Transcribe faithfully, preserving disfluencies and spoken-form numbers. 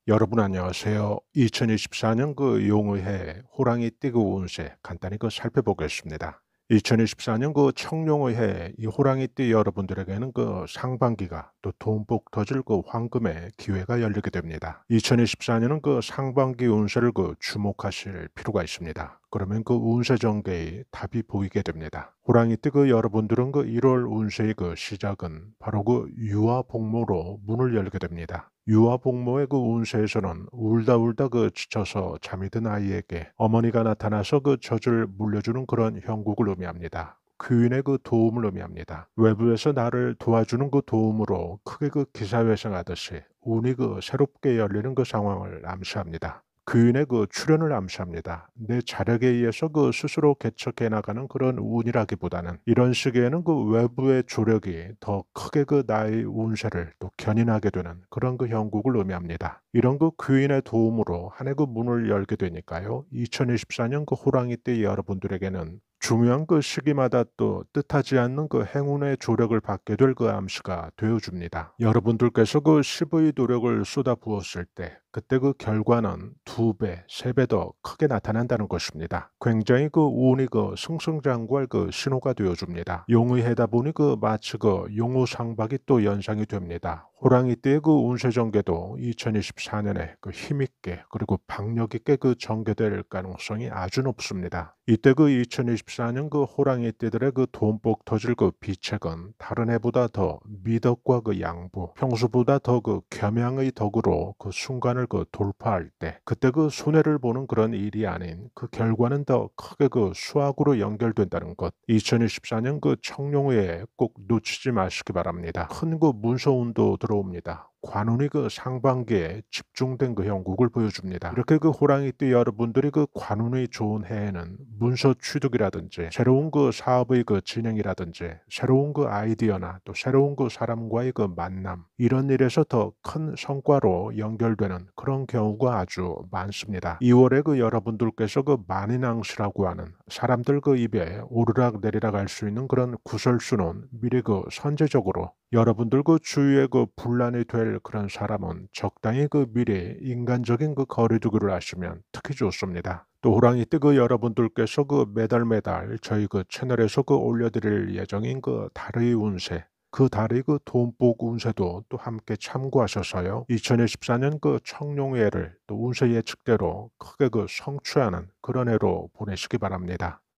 여러분 안녕하세요. 이천이십사 년 그 용의해 호랑이띠 그 운세 간단히 그 살펴보겠습니다. 이천이십사 년 그 청룡의해 이 호랑이띠 여러분들에게는 그 상반기가 또 돈복 터질 그 황금의 기회가 열리게 됩니다. 이천이십사 년은 그 상반기 운세를 그 주목하실 필요가 있습니다. 그러면 그 운세 전개의 답이 보이게 됩니다. 호랑이띠 그 여러분들은 그 일월 운세의 그 시작은 바로 그 유화복모로 문을 열게 됩니다. 유아복모의 그 운세에서는 울다 울다 그 지쳐서 잠이 든 아이에게 어머니가 나타나서 그 젖을 물려주는 그런 형국을 의미합니다. 귀인의 그 도움을 의미합니다. 외부에서 나를 도와주는 그 도움으로 크게 그 기사회생하듯이 운이 그 새롭게 열리는 그 상황을 암시합니다. 귀인의 그 출현을 암시합니다. 내 자력에 의해서 그 스스로 개척해 나가는 그런 운이라기보다는 이런 시기에는 그 외부의 조력이 더 크게 그 나의 운세를 또 견인하게 되는 그런 그 형국을 의미합니다. 이런 그 귀인의 도움으로 한 해 그 문을 열게 되니까요. 이천이십사 년 그 호랑이띠 여러분들에게는 중요한 그 시기마다 또 뜻하지 않는 그 행운의 조력을 받게 될 그 암시가 되어줍니다. 여러분들께서 그 십의 노력을 쏟아부었을 때 그때 그 결과는 두 배, 세 배 더 크게 나타난다는 것입니다. 굉장히 그 운이 그 승승장구할 그 신호가 되어줍니다. 용의해다 보니 그 마치 그 용우상박이 또 연상이 됩니다. 호랑이띠의 그 운세 전개도 이천이십사 년에 그 힘있게 그리고 박력 있게 그 전개될 가능성이 아주 높습니다. 이때 그 이천이십사 년 그 호랑이띠들의 그 돈복 터질 그 비책은 다른 해보다 더 미덕과 그 양보, 평소보다 더 그 겸양의 덕으로 그 순간을 그 돌파할 때 그때 그 손해를 보는 그런 일이 아닌 그 결과는 더 크게 그 수확으로 연결된다는 것. 이천이십사 년 그 청룡회에 꼭 놓치지 마시기 바랍니다. 큰 그 문서운도 들어옵니다. 관운이 그 상반기에 집중된 그 형국을 보여줍니다. 이렇게 그 호랑이띠 여러분들이 그 관운이 좋은 해에는 문서 취득이라든지 새로운 그 사업의 그 진행이라든지 새로운 그 아이디어나 또 새로운 그 사람과의 그 만남 이런 일에서 더 큰 성과로 연결되는 그런 경우가 아주 많습니다. 이월에 그 여러분들께서 그 만인왕시라고 하는 사람들 그 입에 오르락 내리락 할 수 있는 그런 구설수는 미리 그 선제적으로 여러분들 그 주위에 그 분란이 될 그런 사람은 적당히 그 미리 인간적인 그 거리두기를 하시면 특히 좋습니다. 또 호랑이띠 그 여러분들께서 그 매달 매달 저희 그 채널에서 그 올려드릴 예정인 그 달의 운세 그 달의 그 돈복 운세도 또 함께 참고하셔서요. 이천이십사 년 그 청룡해를 또 운세 예측대로 크게 그 성취하는 그런 해로 보내시기 바랍니다.